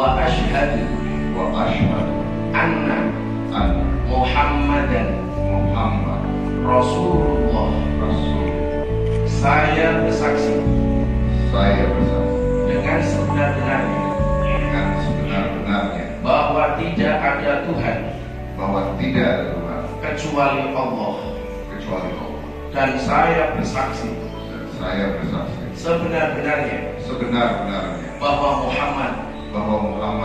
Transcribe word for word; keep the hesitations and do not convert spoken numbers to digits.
wa asyhadu wa asyhadu anna anna Muhammadan Muhammad Rasulullah. Rasul. Saya bersaksi Saya bersaksi dengan sebenar-benarnya dengan sebenar-benarnya bahwa tidak ada Tuhan bahwa tidak ada Tuhan kecuali Allah, kecuali Allah, dan saya bersaksi dan saya bersaksi sebenar-benarnya sebenar-benarnya bahwa Muhammad bahwa Muhammad